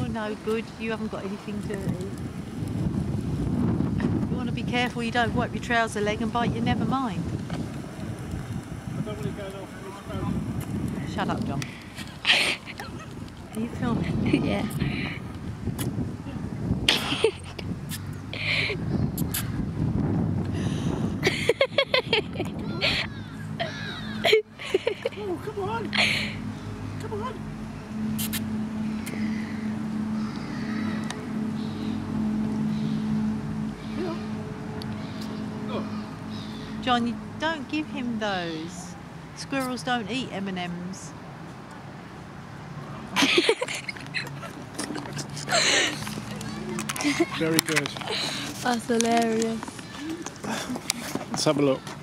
no good. You haven't got anything to eat. You want to be careful you don't wipe your trouser leg and bite you, never mind. I don't want it going off in this boat. Shut up, John. Are you filming? Yeah. Oh, come on! Come on! John, you don't give him those. Squirrels don't eat M&Ms. Very good. That's hilarious. Let's have a look.